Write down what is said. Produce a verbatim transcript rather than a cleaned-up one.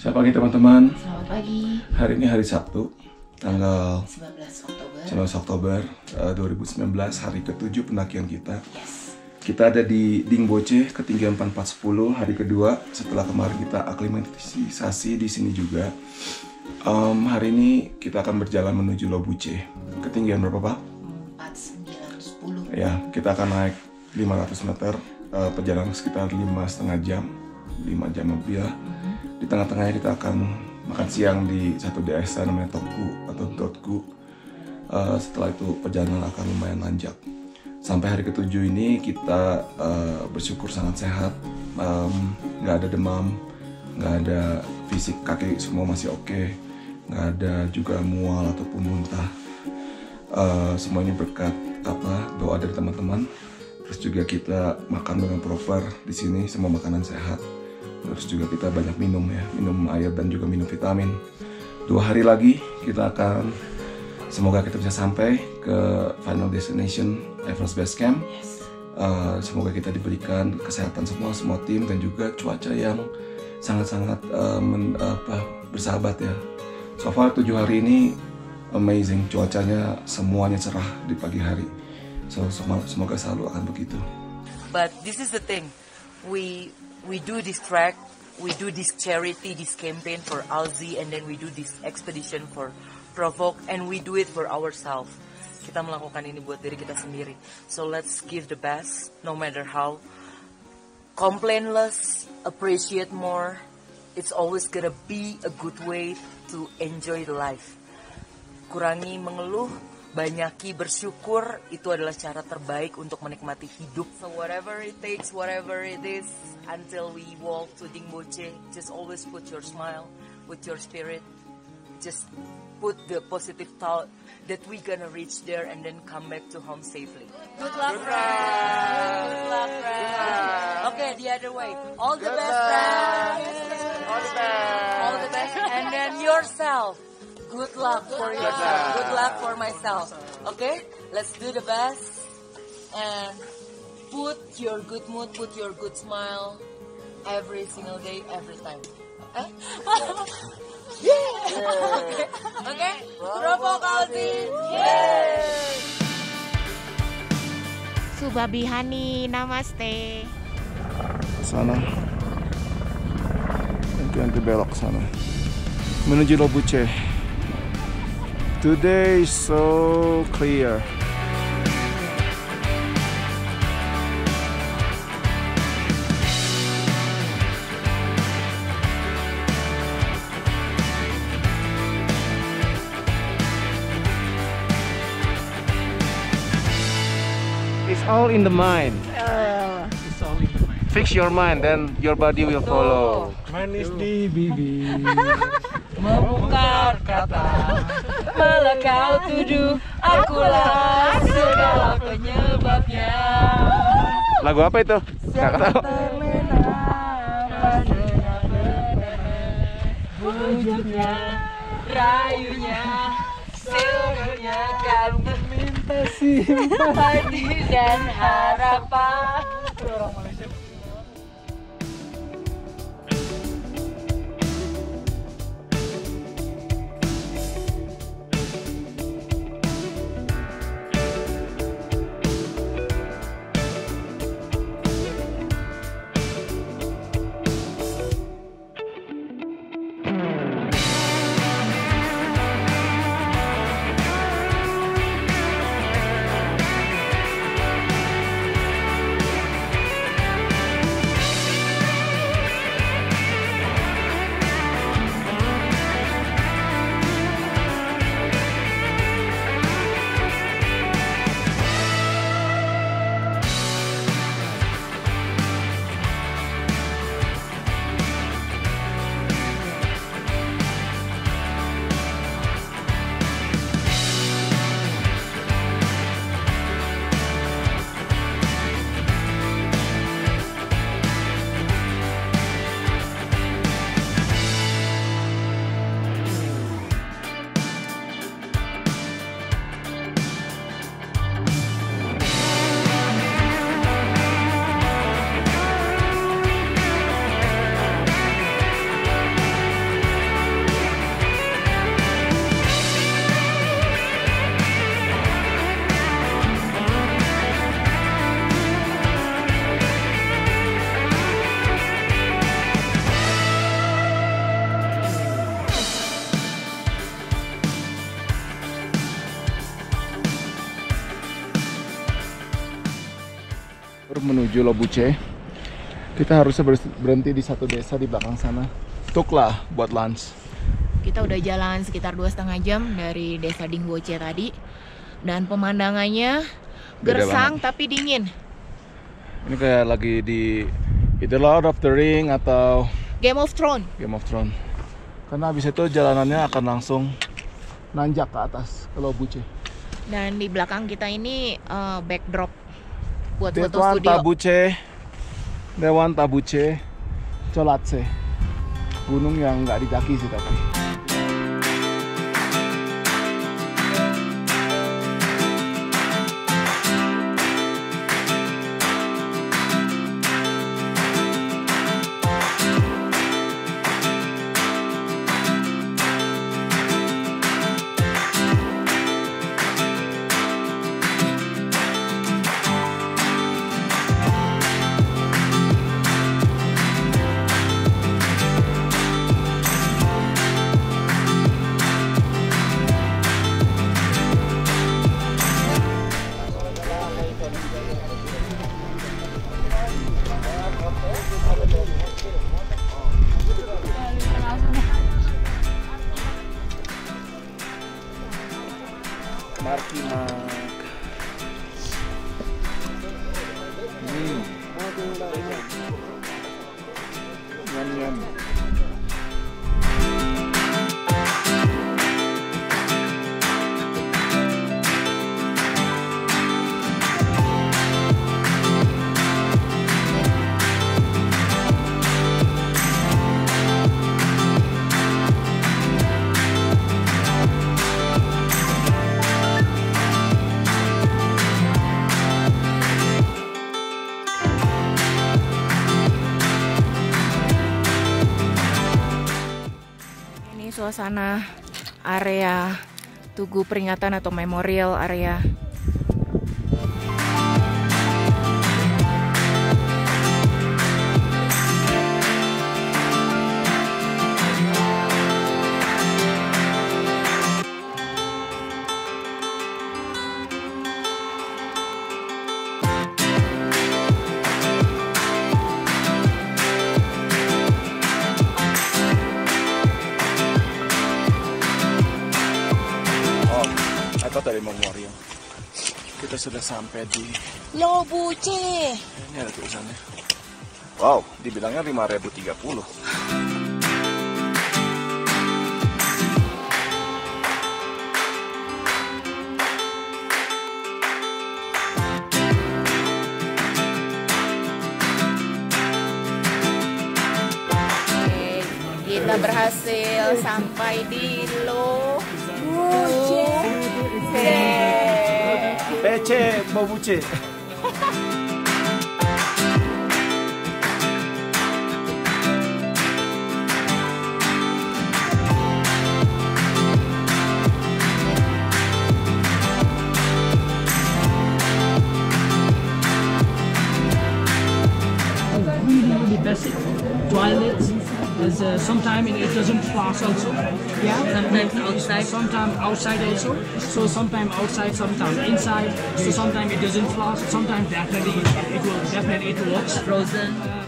Selamat pagi teman-teman. Selamat pagi. Hari ini hari Sabtu, tanggal sembilan belas Oktober. sembilan belas Oktober uh, dua ribu sembilan belas, hari ketujuh pendakian kita. Yes. Kita ada di Dingboche, ketinggian empat empat sepuluh, hari kedua setelah kemarin kita aklimatisasi di sini juga. Um, hari ini kita akan berjalan menuju Lobuche. Ketinggian berapa, Pak? empat sembilan sepuluh. Ya, kita akan naik lima ratus meter, uh, perjalanan sekitar lima setengah jam, lima jam lebih ya. Di tengah-tengahnya kita akan makan siang di satu desa namanya Tokku atau Dotku. Uh, setelah itu perjalanan akan lumayan nanjak. Sampai hari ketujuh ini kita uh, bersyukur sangat sehat, nggak um, ada demam, nggak ada fisik kaki semua masih oke, okay. Nggak ada juga mual ataupun muntah. Uh, semuanya berkat apa doa dari teman-teman. Terus juga kita makan dengan proper di sini, semua makanan sehat. Terus juga kita banyak minum ya, minum air dan juga minum vitamin. Dua hari lagi kita akan, semoga kita bisa sampai ke final destination Everest Base Camp. Yes. Uh, semoga kita diberikan kesehatan semua, semua tim dan juga cuaca yang sangat-sangat uh, men, apa, bersahabat ya. So far tujuh hari ini amazing, cuacanya semuanya cerah di pagi hari. So semoga selalu akan begitu. But this is the thing, we we do this track, we do this charity, this campaign for Alzi, and then we do this expedition for Provoke, and we do it for ourselves. Kita melakukan ini buat diri kita sendiri. So let's give the best, no matter how. Complain less, appreciate more. It's always gonna be a good way to enjoy the life. Kurangi mengeluh, banyaki bersyukur, itu adalah cara terbaik untuk menikmati hidup. So whatever it takes, whatever it is, until we walk to Dingboche, just always put your smile, put your spirit, just put the positive thought that we gonna reach there and then come back to home safely. Good luck, friends. Good luck, friends. Okay, the other way. All the best, friends. All the best. All the best, and then yourself. Good luck for yourself. Good luck for myself. Okay, let's do the best and put your good mood, put your good smile every single day, every time. Okay? Yeah. Okay. Okay. Provoke Alzi. Yeah. Subabihani, namaste. Sana. Nanti nanti belok sana. Menuju Lobuche. Today is so clear. It's all in the mind. Uh, It's all in the mind. Fix your mind, then your body will follow. Manis di bibir. Membongkar kata, malah kau tuduh akulah segala penyebabnya. Lagu apa itu? Nggak tahu. Wujudnya, rayunya, seluruhnya kan meminta simpati dan harapan. Orang Malaysia. menuju Lobuche. Kita harusnya berhenti di satu desa di belakang sana. Tuklah buat lunch. Kita udah jalan sekitar dua setengah jam dari desa Dingboche tadi. Dan pemandangannya Beda gersang banget. tapi dingin. Ini kayak lagi di either Lord of the Ring atau Game of Thrones. Game of Thrones. Karena habis itu jalanannya akan langsung nanjak ke atas ke Lobuche. Dan di belakang kita ini uh, backdrop buat foto Dewan studio. Tabuche, Dewan Tabuche, Cholatse. Gunung yang nggak didaki sih tapi. Marky Mark. Hmm. Nyam nyam. Suasana area Tugu Peringatan atau Memorial area. Dari Memorial. Kita sudah sampai di Lobuche. Ini ada tulisannya. Wow, dibilangnya lima ribu tiga puluh. Kita berhasil sampai di Lobuche. Pece, Bobuche. Really the best toilets. There's uh, sometimes it doesn't flush also. Yeah. Sometimes outside. Sometimes outside also. So sometimes outside, sometimes inside. So sometimes it doesn't flush. Sometimes definitely it will definitely it works. Frozen. Uh,